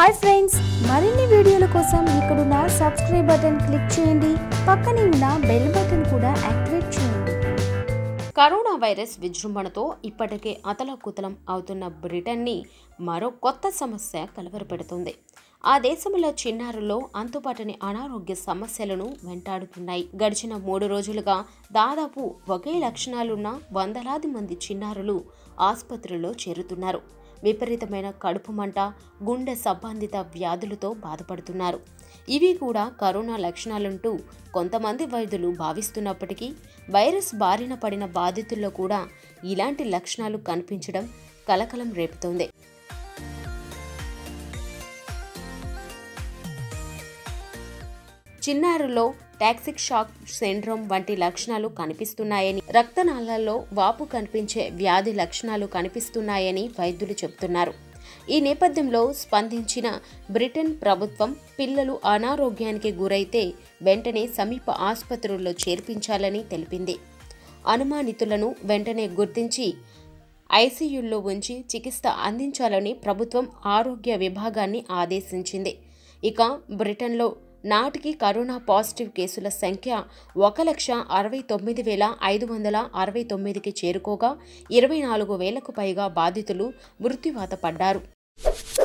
Hi friends, మరిన్ని వీడియోల కోసం ఇక్కడున్న సబ్స్క్రైబ్ బటన్ క్లిక్ చేయండి. పక్కనే ఉన్న బెల్ బటన్ కూడా యాక్టివేట్ చేయండి. కరోనా వైరస్ విజృంభణతో ఇప్పటికే అతలాకుతలం అవుతున్న బ్రిటన్ని మరో కొత్త సమస్య కలవరపెడుతుంది. ఆ దేశంలో చిన్నారుల్లో అంతుపట్టని అనారోగ్య సమస్యలను వెంటాడుతున్నాయి. గడిచిన 3 రోజులుగా దాదాపు ఒకే లక్షణాలున్న వందలాది మంది చిన్నారులు ఆసుపత్రిలో చేరుతున్నారు. విపరీతమైన కడుపు మంట, గుండె సంబంధిత వ్యాధులతో బాధపడుతున్నారు. ఇవి కూడా కరోనా లక్షణాలంటూ కొంతమంది వైద్యులు భావిస్తున్నప్పటికీ వైరస్ బారిన పడిన బాధితుల్లో కూడా ఇలాంటి లక్షణాలు కనిపించడం కలకలం రేపుతోంది. చిన్నారుల్లో టాక్సిక్ షాక్ సిండ్రోమ్ వంటి లక్షణాలు కనిపిస్తున్నాయని, రక్తనాళాల్లో వాపు కనిపించే వ్యాధి లక్షణాలు కనిపిస్తున్నాయని వైద్యులు చెబుతున్నారు. ఈ నేపథ్యంలో స్పందించిన బ్రిటన్ ప్రభుత్వం పిల్లలు అనారోగ్యానికి గురైతే వెంటనే సమీప ఆసుపత్రుల్లో చేర్పించాలని తెలిపింది. అనుమానితులను వెంటనే గుర్తించి ఐసీయూల్లో ఉంచి చికిత్స అందించాలని ప్రభుత్వం ఆరోగ్య విభాగాన్ని ఆదేశించింది. ఇక బ్రిటన్లో నాటికి కరోనా పాజిటివ్ కేసుల సంఖ్య 1,69,569కి చేరుకోగా 24,000కు పైగా బాధితులు మృత్యువాత పడ్డారు.